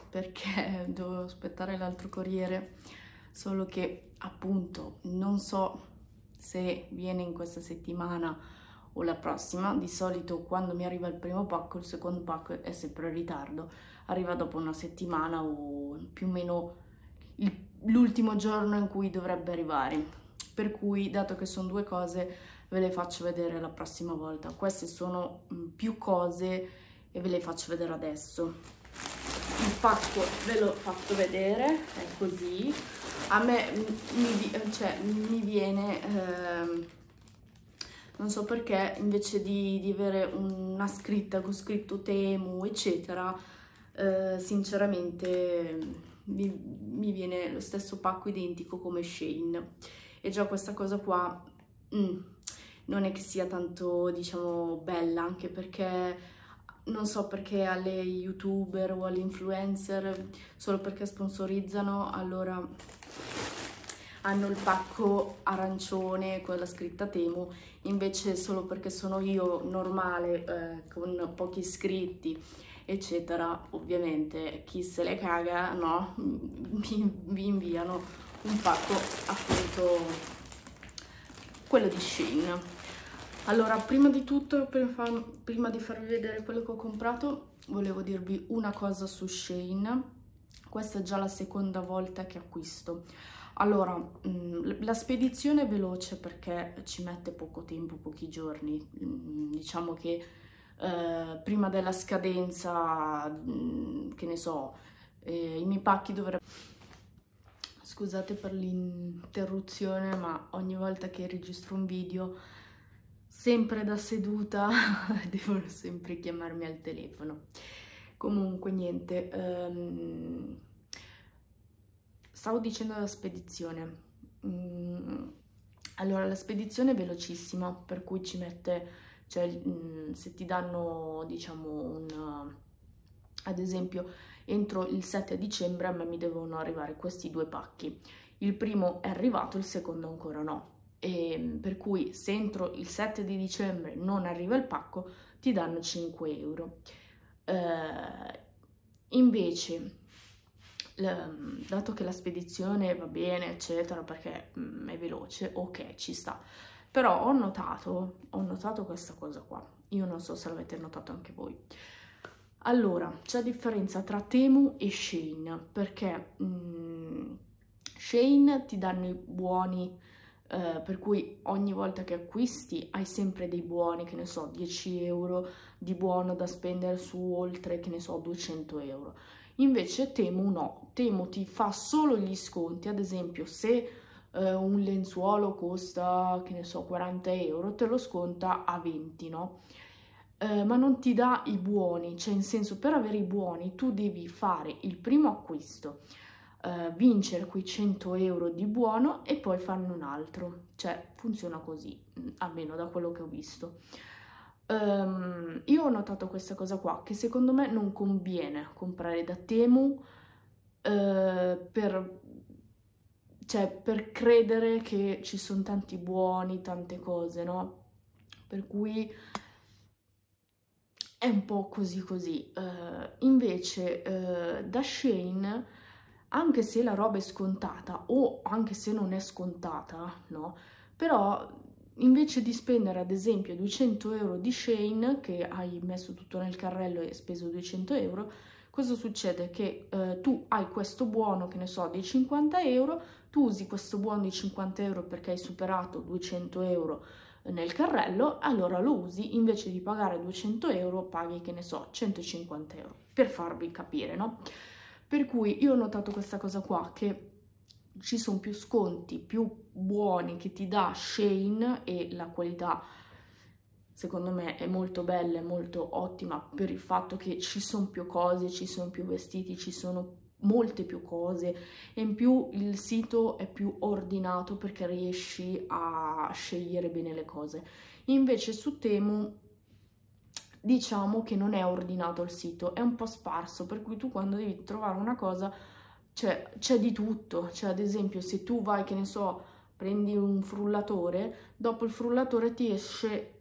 perché dovevo aspettare l'altro corriere, solo che appunto non so se viene in questa settimana o la prossima. Di solito quando mi arriva il primo pacco, il secondo pacco è sempre in ritardo, arriva dopo una settimana o più o meno l'ultimo giorno in cui dovrebbe arrivare. Per cui, dato che sono due cose, ve le faccio vedere la prossima volta. Queste sono più cose e ve le faccio vedere adesso. Il pacco ve l'ho fatto vedere, è così. A me mi viene, non so perché, invece di avere una scritta con scritto Temu, eccetera, sinceramente mi viene lo stesso pacco identico come Shein. E già questa cosa qua non è che sia tanto, diciamo, bella, anche perché non so perché alle youtuber o alle influencer, solo perché sponsorizzano, allora hanno il pacco arancione con la scritta Temu, invece solo perché sono io normale, con pochi iscritti, eccetera, ovviamente chi se le caga, no? Vi inviano un pacco, appunto, quello di Shein. Allora, prima di tutto, prima di farvi vedere quello che ho comprato, volevo dirvi una cosa su Shein. Questa è già la seconda volta che acquisto. Allora, la spedizione è veloce perché ci mette poco tempo, pochi giorni. Diciamo che prima della scadenza, che ne so, i miei pacchi dovrebbero... Scusate per l'interruzione, ma ogni volta che registro un video, sempre da seduta, devono sempre chiamarmi al telefono. Comunque, niente, stavo dicendo la spedizione. Allora, la spedizione è velocissima, per cui ci mette, cioè, se ti danno, diciamo, ad esempio, entro il 7 dicembre a me mi devono arrivare questi due pacchi. Il primo è arrivato, il secondo ancora no. E per cui se entro il 7 di dicembre non arriva il pacco, ti danno 5 euro. Invece, dato che la spedizione va bene, eccetera, perché è veloce, ok, ci sta. Però ho notato questa cosa qua. Io non so se l'avete notato anche voi. Allora, c'è differenza tra Temu e Shein, perché Shein ti danno i buoni, per cui ogni volta che acquisti hai sempre dei buoni, che ne so, 10 euro di buono da spendere su oltre, che ne so, 200 euro. Invece Temu no, Temu ti fa solo gli sconti, ad esempio se un lenzuolo costa, che ne so, 40 euro, te lo sconta a 20, no? Ma non ti dà i buoni, cioè in senso, per avere i buoni tu devi fare il primo acquisto, vincere quei 100 euro di buono e poi farne un altro, cioè funziona così, almeno da quello che ho visto. Io ho notato questa cosa qua, che secondo me non conviene comprare da Temu per credere che ci sono tanti buoni, tante cose, no? Per cui è un po' così così. Invece da Shein, anche se la roba è scontata o anche se non è scontata, no? Però invece di spendere ad esempio 200 euro di Shein, che hai messo tutto nel carrello e speso 200 euro, cosa succede? Che tu hai questo buono, che ne so, di 50 euro, tu usi questo buono di 50 euro perché hai superato 200 euro nel carrello, allora lo usi, invece di pagare 200 euro paghi, che ne so, 150 euro, per farvi capire, no? Per cui io ho notato questa cosa qua, che ci sono più sconti, più buoni che ti dà Shein, e la qualità secondo me è molto bella, è molto ottima, per il fatto che ci sono più cose, ci sono più vestiti, ci sono molte più cose, e in più il sito è più ordinato perché riesci a scegliere bene le cose. Invece su Temu diciamo che non è ordinato il sito, è un po' sparso, per cui tu quando devi trovare una cosa c'è di tutto. Cioè, ad esempio, se tu vai, che ne so, prendi un frullatore, dopo il frullatore ti esce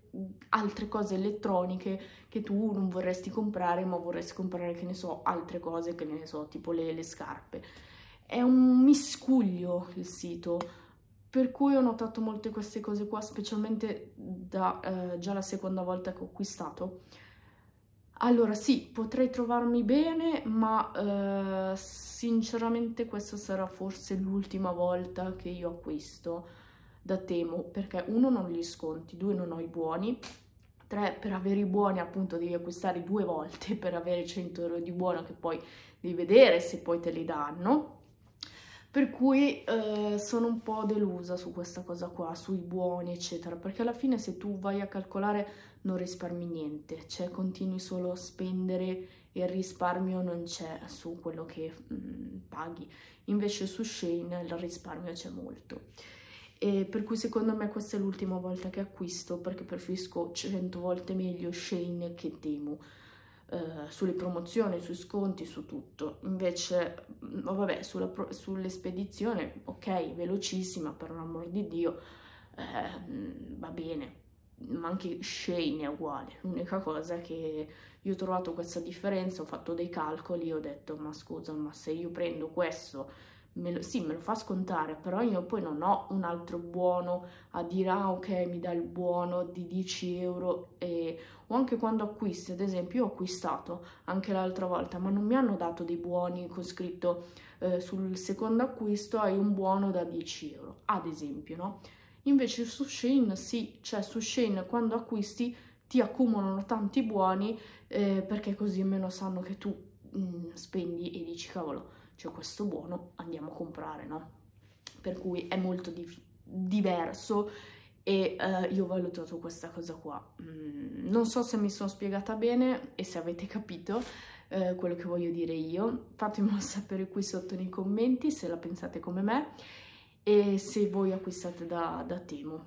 altre cose elettroniche che tu non vorresti comprare, ma vorresti comprare, che ne so, altre cose, che ne so, tipo le scarpe. È un miscuglio il sito, per cui ho notato molte queste cose qua, specialmente da già la seconda volta che ho acquistato. Allora sì, potrei trovarmi bene, ma sinceramente questa sarà forse l'ultima volta che io acquisto da Temu, perché uno, non ho gli sconti, due, non ho i buoni, tre, per avere i buoni appunto devi acquistare 2 volte per avere 100 euro di buono, che poi devi vedere se poi te li danno. Per cui sono un po' delusa su questa cosa qua, sui buoni eccetera, perché alla fine se tu vai a calcolare non risparmi niente, cioè continui solo a spendere e il risparmio non c'è su quello che paghi. Invece su Shein il risparmio c'è molto. E per cui secondo me questa è l'ultima volta che acquisto, perché preferisco 100 volte meglio Shein che Temu. Sulle promozioni, sui sconti, su tutto. Invece, vabbè, sulle spedizioni, ok, velocissima, per l'amor di Dio, va bene, ma anche Shein è uguale. L'unica cosa è che io ho trovato questa differenza, ho fatto dei calcoli, ho detto, ma scusa, ma se io prendo questo, sì, me lo fa scontare, però io poi non ho un altro buono a dire, ah ok, mi dà il buono di 10 euro, o anche quando acquisti, ad esempio, io ho acquistato anche l'altra volta, ma non mi hanno dato dei buoni con scritto sul secondo acquisto hai un buono da 10 euro, ad esempio, no? Invece su Shein sì, cioè su Shein quando acquisti ti accumulano tanti buoni, perché così almeno sanno che tu spendi e dici, cavolo, c'è questo buono, andiamo a comprare, no? Per cui è molto diverso e io ho valutato questa cosa qua. Non so se mi sono spiegata bene e se avete capito quello che voglio dire io. Fatemelo sapere qui sotto nei commenti se la pensate come me e se voi acquistate da Temu.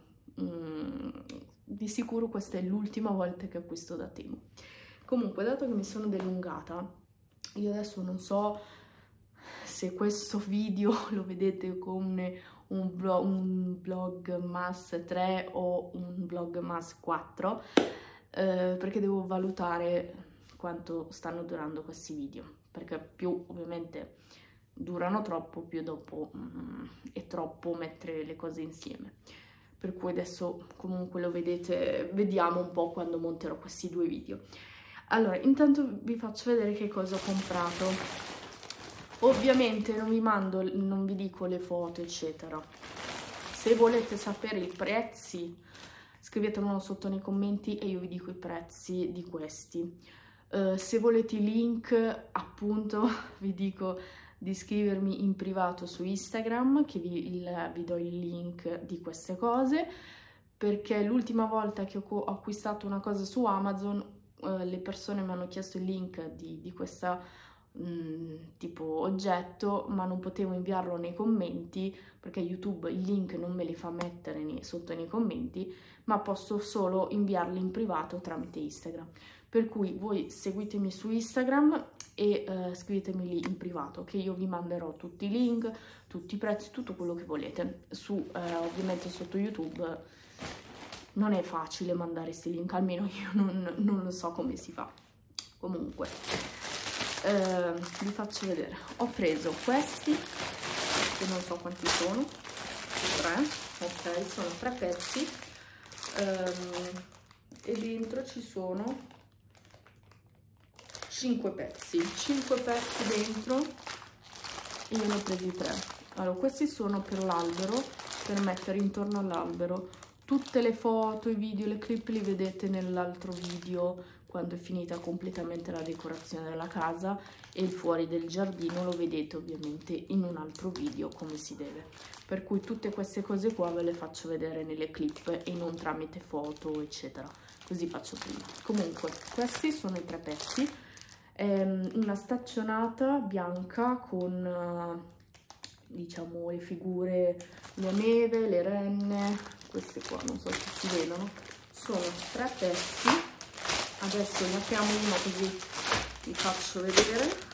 Di sicuro questa è l'ultima volta che acquisto da Temu. Comunque, dato che mi sono dilungata, io adesso non so se questo video lo vedete come un Vlogmas 3 o un Vlogmas 4, perché devo valutare quanto stanno durando questi video, perché più ovviamente durano troppo, più dopo è troppo mettere le cose insieme. Per cui adesso comunque lo vedete, vediamo un po' quando monterò questi 2 video. Allora, intanto vi faccio vedere che cosa ho comprato. Ovviamente non vi dico le foto, eccetera. Se volete sapere i prezzi, scrivetemelo sotto nei commenti e io vi dico i prezzi di questi. Se volete i link, appunto, vi dico di scrivermi in privato su Instagram, che vi do il link di queste cose, perché l'ultima volta che ho acquistato una cosa su Amazon, le persone mi hanno chiesto il link di questa tipo oggetto, ma non potevo inviarlo nei commenti perché YouTube il link non me li fa mettere sotto nei commenti, ma posso solo inviarli in privato tramite Instagram. Per cui voi seguitemi su Instagram e scrivetemi lì in privato, che io vi manderò tutti i link, tutti i prezzi, tutto quello che volete. Ovviamente sotto YouTube non è facile mandare questi link, almeno io non lo so come si fa. Comunque vi faccio vedere, ho preso questi che non so quanti sono, 3, ok, sono 3 pezzi e dentro ci sono 5 pezzi dentro e io ne ho presi 3. Allora, questi sono per l'albero, per mettere intorno all'albero. Tutte le foto, i video, le clip li vedete nell'altro video, quando è finita completamente la decorazione della casa, e il fuori del giardino lo vedete ovviamente in un altro video come si deve. Per cui tutte queste cose qua ve le faccio vedere nelle clip e non tramite foto eccetera, così faccio prima. Comunque questi sono i 3 pezzi, una staccionata bianca con diciamo le figure, la neve, le renne, queste qua non so se si vedono, sono 3 pezzi. Adesso ne apriamo uno così vi faccio vedere.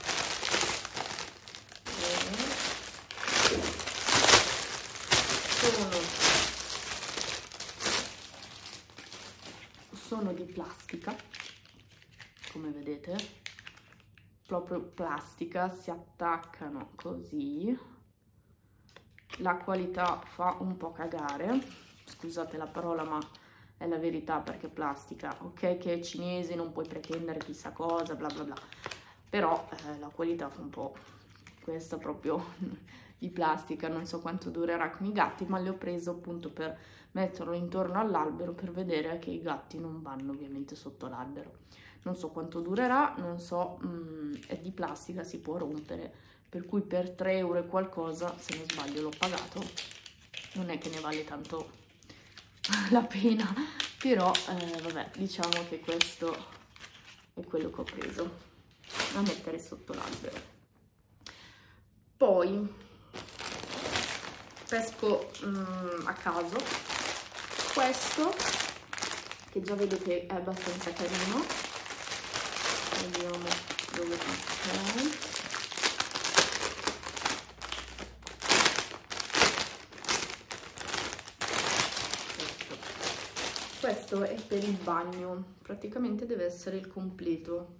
sono di plastica, come vedete, proprio plastica, si attaccano così. La qualità fa un po' cagare, scusate la parola ma è la verità, perché plastica, ok che è cinese, non puoi pretendere chissà cosa, bla bla bla, però la qualità fa un po', questa proprio di plastica, non so quanto durerà con i gatti, ma le ho preso appunto per metterlo intorno all'albero per vedere che i gatti non vanno ovviamente sotto l'albero. Non so quanto durerà, non so, è di plastica, si può rompere, per cui per 3 euro e qualcosa, se non sbaglio l'ho pagato, non è che ne vale tanto la pena, però vabbè, diciamo che questo è quello che ho preso da mettere sotto l'albero. Poi pesco a caso questo, che già vedete è abbastanza carino, vediamo dove c'è. Questo è per il bagno, praticamente deve essere il completo.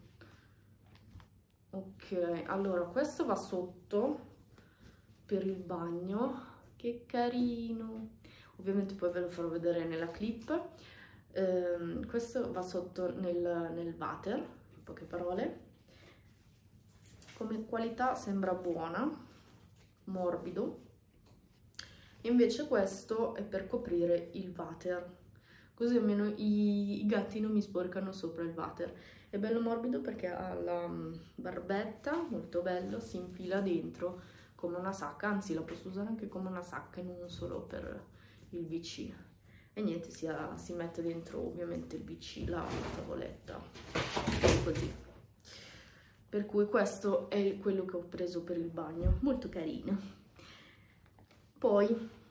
Ok, allora questo va sotto per il bagno, che carino, ovviamente poi ve lo farò vedere nella clip. Questo va sotto nel water, in poche parole. Come qualità sembra buona, morbido, invece questo è per coprire il water, così almeno i gatti non mi sporcano sopra il water. È bello morbido perché ha la barbetta, molto bello, si infila dentro come una sacca, anzi la posso usare anche come una sacca e non solo per il WC. E niente, si mette dentro ovviamente il WC, la tavoletta, così. Per cui questo è quello che ho preso per il bagno, molto carino. Poi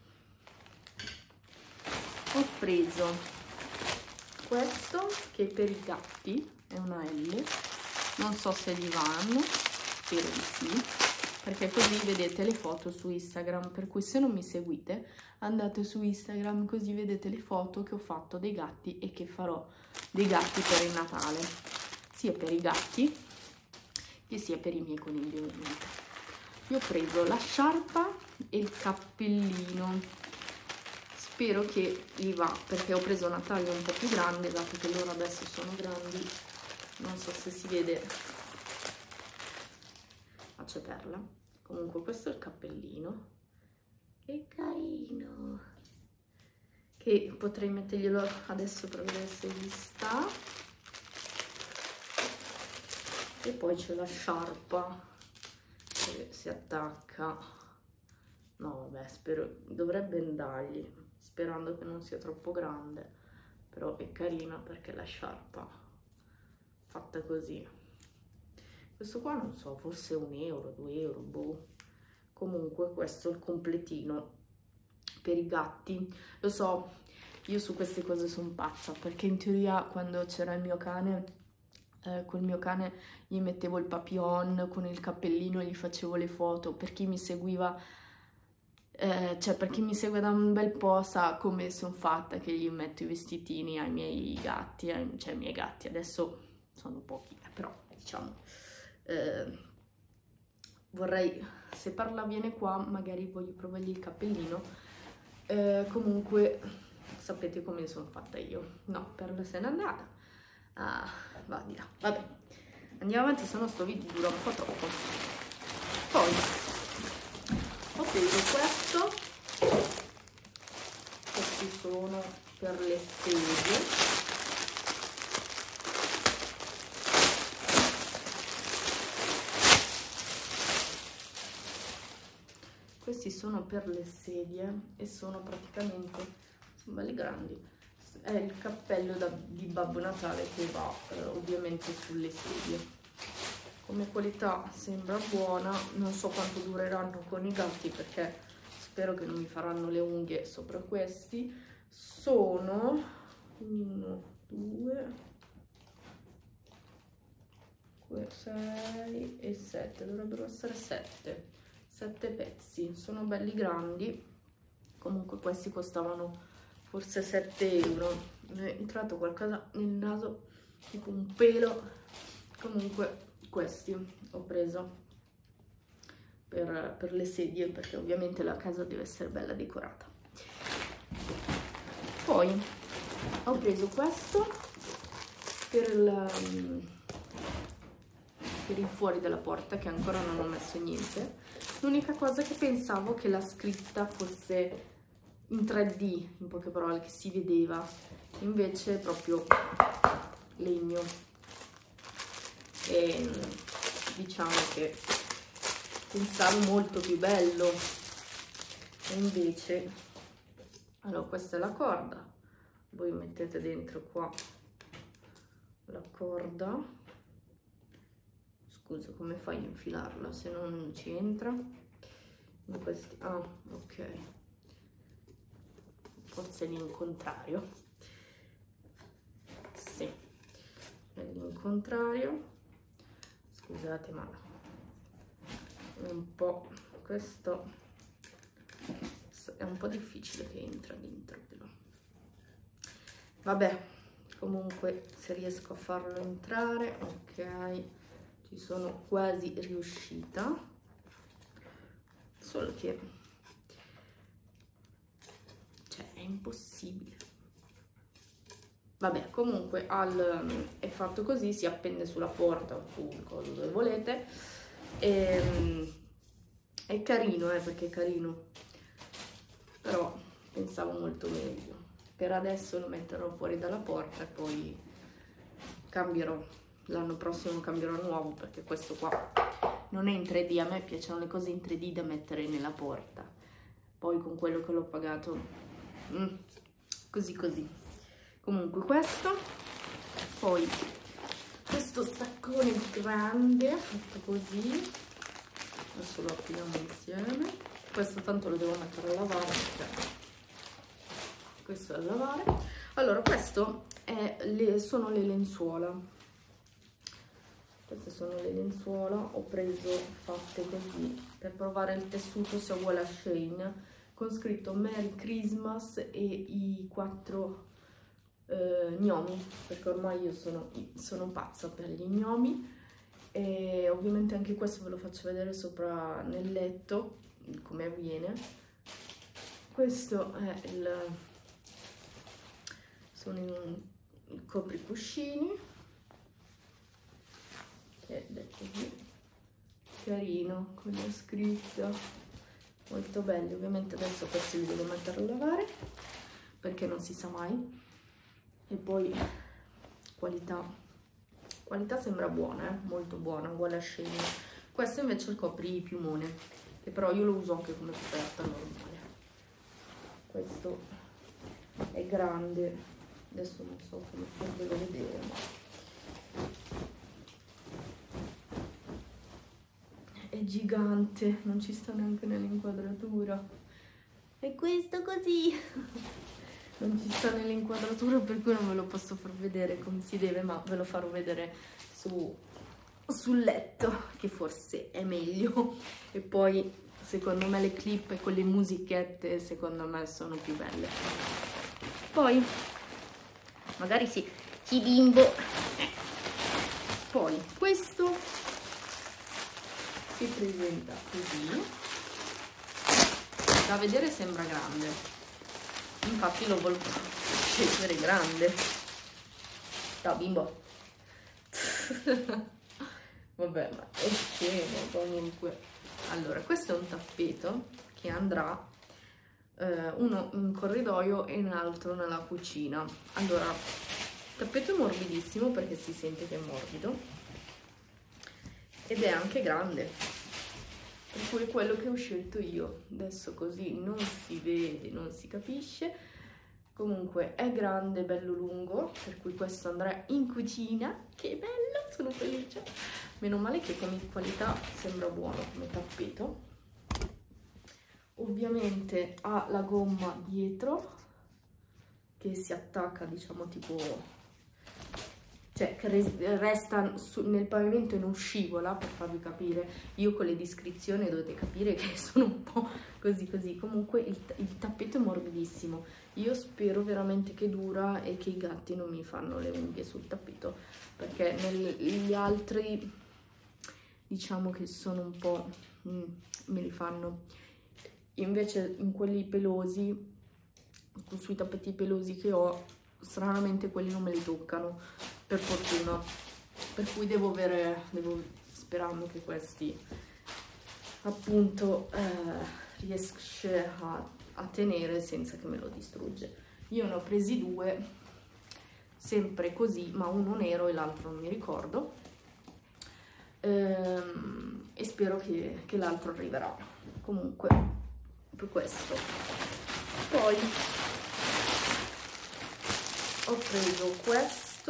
ho preso questo che è per i gatti, è una L, non so se gli vanno, spero di sì, perché così vedete le foto su Instagram, per cui se non mi seguite andate su Instagram così vedete le foto che ho fatto dei gatti e che farò dei gatti per il Natale, sia per i gatti che sia per i miei conigli ovviamente. Io ho preso la sciarpa e il cappellino, spero che gli va, perché ho preso una taglia un po' più grande, dato che loro adesso sono grandi, non so se si vede, faccio perla. Comunque questo è il cappellino, che carino, che potrei metterglielo adesso per vedere se gli sta. E poi c'è la sciarpa che si attacca, no vabbè, spero, dovrebbe andargli, sperando che non sia troppo grande, però è carina perché la sciarpa fatta così. Questo qua non so, forse 1 euro, 2 euro, boh. Comunque questo è il completino per i gatti. Lo so, io su queste cose sono pazza, perché in teoria quando c'era il mio cane, col mio cane gli mettevo il papillon con il cappellino e gli facevo le foto. Per chi mi seguiva, cioè per chi mi segue da un bel po' sa come sono fatta, che gli metto i vestitini ai miei gatti, cioè ai miei gatti, adesso sono pochi, però diciamo vorrei, se parla bene qua magari voglio provargli il cappellino. Comunque sapete come sono fatta io. No, Perla se n'è andata. Va di là, vabbè, andiamo avanti, se no sto video dura un po' troppo. Poi ho preso questo, questi sono per le sedie. Questi sono per le sedie e sono praticamente, sono belli grandi, è il cappello di Babbo Natale che va ovviamente sulle sedie. Come qualità sembra buona, non so quanto dureranno con i gatti perché spero che non mi faranno le unghie sopra questi. Sono 1, 2, 6 e 7, dovrebbero essere 7 pezzi, sono belli grandi. Comunque questi costavano forse 7 euro. Mi è entrato qualcosa nel naso, tipo un pelo. Comunque questi ho preso per le sedie, perché ovviamente la casa deve essere bella decorata. Poi ho preso questo per il fuori della porta, che ancora non ho messo niente. L'unica cosa che pensavo che la scritta fosse in 3D, in poche parole, che si vedeva, invece è proprio legno. E diciamo che pensavo molto più bello, e invece, allora questa è la corda, voi mettete dentro qua la corda. Scusa, come fai a infilarla se non ci entra in questi? Ah, ok, forse è l'incontrario. Sì, è l'incontrario. Scusate, ma è un po', questo è un po' difficile che entra dentro, però vabbè, comunque se riesco a farlo entrare, ok, ci sono quasi riuscita, solo che cioè è impossibile. Vabbè, comunque è fatto così, si appende sulla porta o sul coso dove volete. È carino, perché è carino, però pensavo molto meglio. Per adesso lo metterò fuori dalla porta e poi cambierò, l'anno prossimo cambierò nuovo, perché questo qua non è in 3D, a me piacciono le cose in 3D da mettere nella porta. Poi con quello che l'ho pagato, così così. Comunque questo, poi questo staccone grande fatto così, adesso lo apriamo insieme. Questo tanto lo devo mettere a lavare, perché questo è da lavare. Allora, questo sono le lenzuola. Queste sono le lenzuola, ho preso fatte così per provare il tessuto se è uguale a Shein, con scritto Merry Christmas e i 4 gnomi, perché ormai io sono pazza per gli gnomi. E ovviamente anche questo ve lo faccio vedere sopra nel letto come avviene. Questo è sono i copricuscini, che è così carino, con la scritta, molto belli. Ovviamente adesso questi li devo mettere a lavare, perché non si sa mai. E poi qualità sembra buona, molto buona, uguale a Shein. Questo invece è il copripiumone, che però io lo uso anche come coperta normale. Questo è grande, adesso non so come farvelo vedere, ma è gigante, non ci sta neanche nell'inquadratura. E questo così non ci sta nell'inquadratura, per cui non ve lo posso far vedere come si deve, ma ve lo farò vedere sul letto, che forse è meglio. E poi secondo me le clip con le musichette secondo me sono più belle. Poi magari si bimbo. Poi questo si presenta così, da vedere sembra grande, infatti lo volevo scegliere grande. Ciao bimbo. Vabbè, ma è scemo comunque. Allora, questo è un tappeto che andrà uno in corridoio e un altro nella cucina. Allora, il tappeto è morbidissimo perché si sente che è morbido ed è anche grande, per cui è quello che ho scelto io. Adesso così non si vede, non si capisce. Comunque è grande, bello lungo, per cui questo andrà in cucina. Che bello, sono felice. Meno male che come qualità sembra buono come tappeto. Ovviamente ha la gomma dietro che si attacca, diciamo, tipo cioè che resta nel pavimento e non scivola, per farvi capire. Io con le descrizioni dovete capire che sono un po' così così. Comunque il tappeto è morbidissimo, io spero veramente che dura e che i gatti non mi fanno le unghie sul tappeto, perché negli altri diciamo che sono un po' me li fanno. Invece in quelli pelosi, sui tappeti pelosi che ho, stranamente quelli non me li toccano, per fortuna, per cui devo sperando che questi appunto riesce a tenere senza che me lo distrugge. Io ne ho presi due, sempre così, ma uno nero e l'altro non mi ricordo, e spero che l'altro arriverà. Comunque per questo. Poi ho preso questo,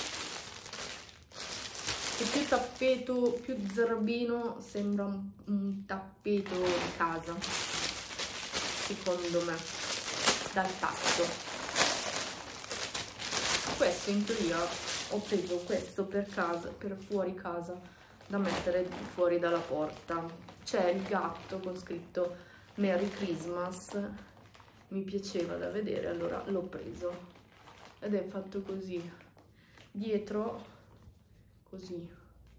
che più tappeto, più zerbino, sembra un tappeto di casa, secondo me, dal tatto. Questo in teoria ho preso questo per casa, per fuori casa, da mettere fuori dalla porta. C'è il gatto con scritto Merry Christmas, mi piaceva da vedere, allora l'ho preso. Ed è fatto così, dietro così,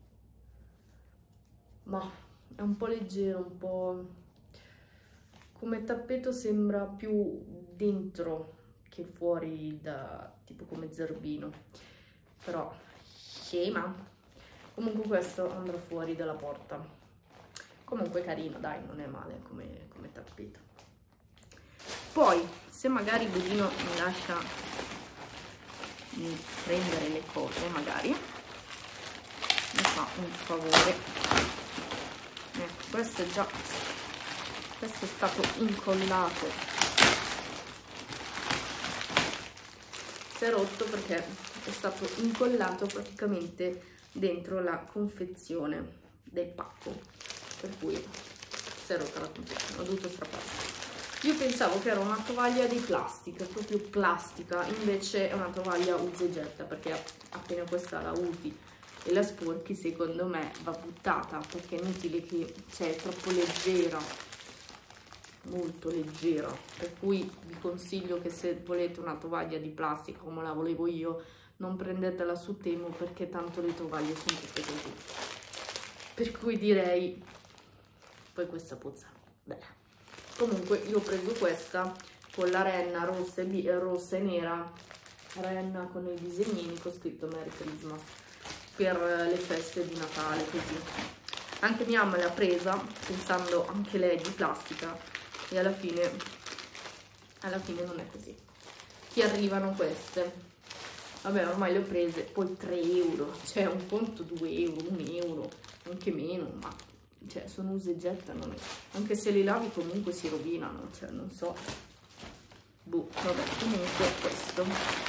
ma è un po' leggero, un po' come tappeto, sembra più dentro che fuori, da tipo come zerbino, però scema. Comunque questo andrà fuori dalla porta. Comunque carino, dai, non è male come tappeto. Poi se magari Budino mi lascia prendere le cose, magari mi fa un favore. Questo è stato incollato, si è rotto perché è stato incollato praticamente dentro la confezione del pacco, per cui si è rotta la confezione, ho dovuto strappare. Io pensavo che era una tovaglia di plastica, proprio plastica, invece è una tovaglia usa e getta, perché appena questa la usi e la sporchi, secondo me va buttata, perché è inutile che, cioè, è troppo leggera, molto leggera, per cui vi consiglio che se volete una tovaglia di plastica come la volevo io, non prendetela su Temu, perché tanto le tovaglie sono tutte così. Per cui direi, poi questa puzza, bella. Comunque io ho preso questa con la renna rossa e nera, renna con i disegnini con scritto Merry Christmas, per le feste di Natale, così. Anche mia mamma l'ha presa pensando anche lei di plastica, e alla fine non è così. Ti arrivano queste, vabbè, ormai le ho prese, poi 3 euro, cioè un conto 2 euro, 1 euro, anche meno, ma cioè sono usa e getta, non è, anche se li lavi comunque si rovinano, cioè non so, boh, vabbè, comunque questo.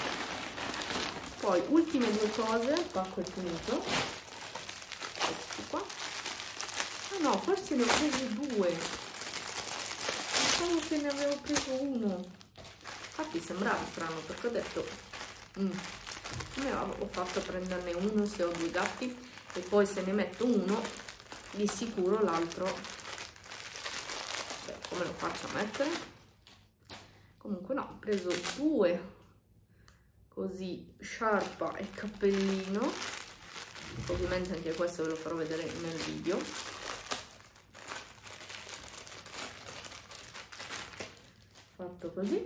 Poi ultime due cose, il pacco è finito, questo qua. Ah no, forse ne ho presi due, pensavo che ne avevo preso uno, infatti sembrava strano perché ho detto come ho fatto a prenderne uno se ho due gatti, e poi se ne metto uno di sicuro l'altro, come lo faccio a mettere? Comunque no, ho preso due così, sciarpa e cappellino, ovviamente anche questo ve lo farò vedere nel video. Fatto così,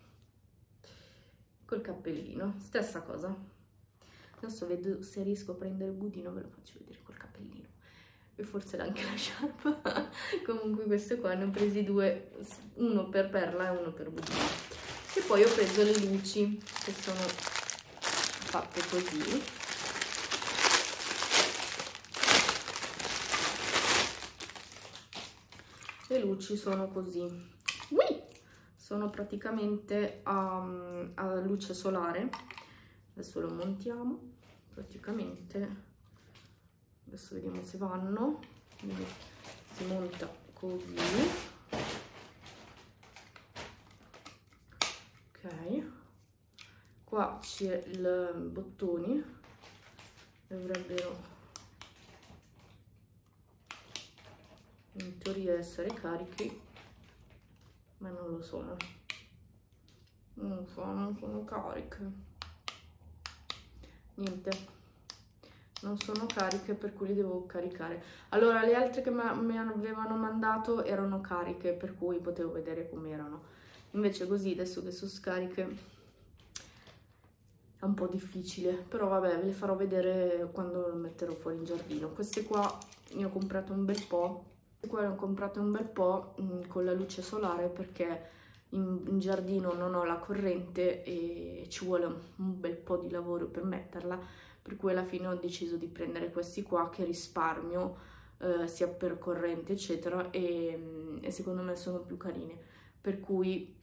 col cappellino, stessa cosa. Adesso vedo se riesco a prendere Budino, ve lo faccio vedere col cappellino. E forse anche la sciarpa. Comunque queste qua ne ho presi due, uno per Perla e uno per Budino. E poi ho preso le luci, che sono fatte così. Le luci sono così. Ui! Sono praticamente a luce solare. Adesso lo montiamo. Praticamente... adesso vediamo se vanno. Quindi si monta così, ok, qua c'è il bottoni dovrebbero in teoria essere carichi, ma non lo sono. Non sono cariche. Niente, non sono cariche, per cui li devo caricare. Allora, le altre che mi avevano mandato erano cariche, per cui potevo vedere com'erano. Invece così, adesso che sono scariche, è un po' difficile, però vabbè, ve le farò vedere quando lo metterò fuori in giardino. Queste qua ne ho comprate un bel po'. Qua ne ho comprate un bel po' con la luce solare, perché in giardino non ho la corrente e ci vuole un bel po' di lavoro per metterla, per cui alla fine ho deciso di prendere questi qua che risparmio sia per corrente eccetera, e secondo me sono più carine, per cui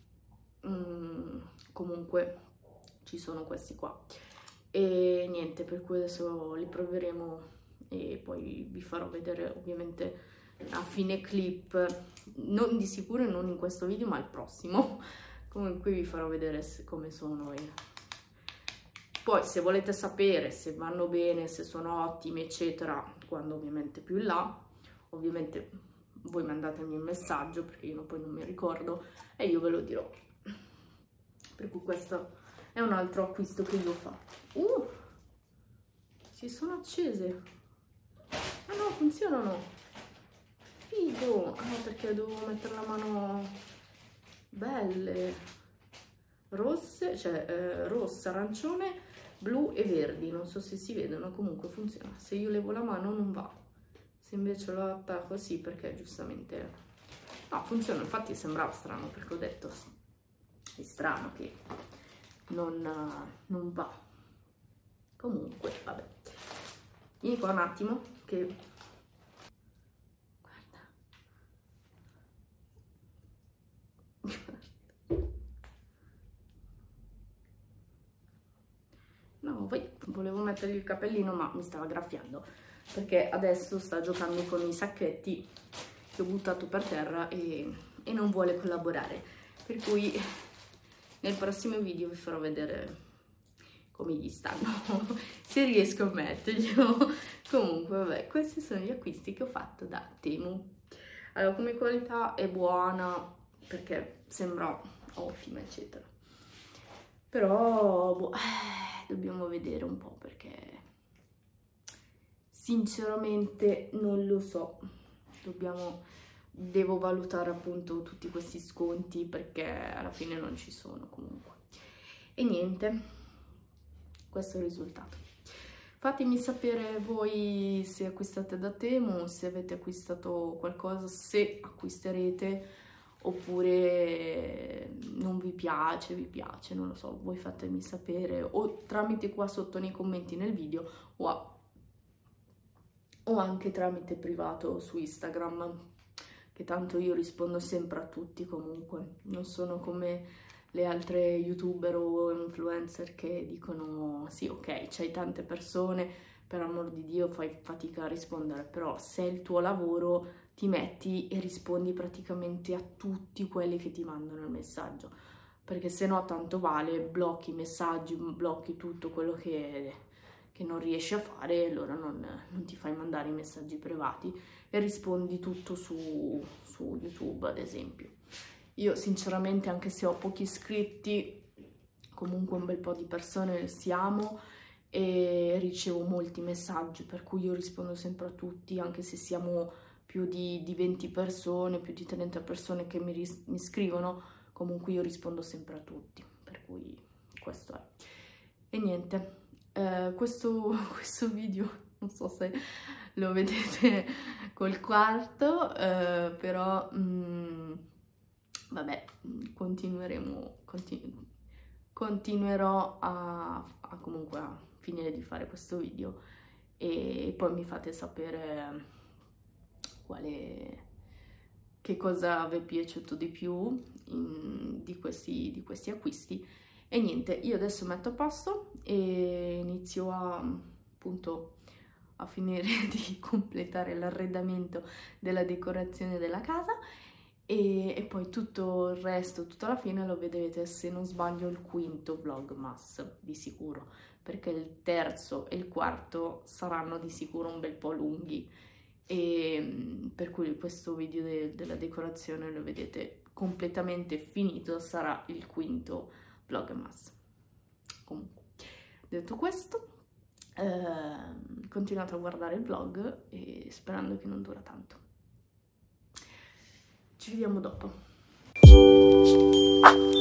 comunque ci sono questi qua e niente, per cui adesso li proveremo e poi vi farò vedere ovviamente a fine clip, non di sicuro non in questo video ma al prossimo. Comunque vi farò vedere come sono e poi se volete sapere se vanno bene, se sono ottimi eccetera, quando ovviamente più in là, ovviamente voi mandatemi un messaggio perché io poi non mi ricordo e io ve lo dirò. Per cui questo è un altro acquisto che io ho fatto. Si sono accese. Ah no, funzionano. Figo. Ah, perché devo mettere la mano belle. Rosse, cioè rossa, arancione, blu e verdi. Non so se si vedono, comunque funziona. Se io levo la mano non va. Se invece lo attacco sì, perché giustamente... No, funziona. Infatti sembrava strano perché ho detto è strano che non va. Comunque, vabbè. Vieni qua un attimo che... No, poi volevo mettergli il cappellino ma mi stava graffiando perché adesso sta giocando con i sacchetti che ho buttato per terra e non vuole collaborare, per cui nel prossimo video vi farò vedere come gli stanno se riesco a metterglielo. Comunque vabbè, questi sono gli acquisti che ho fatto da Temu. Allora, come qualità è buona perché sembra ottima eccetera, però boh, dobbiamo vedere un po' perché sinceramente non lo so, devo valutare appunto tutti questi sconti perché alla fine non ci sono comunque. E niente, questo è il risultato. Fatemi sapere voi se acquistate da Temu, se avete acquistato qualcosa, se acquisterete, oppure non vi piace, non lo so, voi fatemi sapere o tramite qua sotto nei commenti nel video o anche tramite privato su Instagram, che tanto io rispondo sempre a tutti comunque, non sono come le altre youtuber o influencer che dicono sì ok, c'hai tante persone, per amor di Dio fai fatica a rispondere, però se è il tuo lavoro ti metti e rispondi praticamente a tutti quelli che ti mandano il messaggio, perché se no tanto vale, blocchi i messaggi, blocchi tutto quello che non riesci a fare, allora non ti fai mandare i messaggi privati e rispondi tutto su YouTube ad esempio. Io sinceramente, anche se ho pochi iscritti, comunque un bel po' di persone siamo e ricevo molti messaggi, per cui io rispondo sempre a tutti, anche se siamo più di 20 persone, più di 30 persone che mi scrivono, comunque io rispondo sempre a tutti, per cui questo è. E niente, questo video, non so se lo vedete col quarto, però vabbè, continuerò comunque a finire di fare questo video e poi mi fate sapere che cosa vi è piaciuto di più di questi acquisti. E niente, io adesso metto a posto e inizio appunto a finire di completare l'arredamento della decorazione della casa e poi tutto il resto, tutta la fine lo vedrete, se non sbaglio, il quinto Vlogmas di sicuro, perché il terzo e il quarto saranno di sicuro un bel po' lunghi, e per cui questo video della decorazione lo vedete completamente finito, sarà il quinto Vlogmas. Comunque, detto questo, continuate a guardare il vlog e sperando che non dura tanto. Ci vediamo dopo.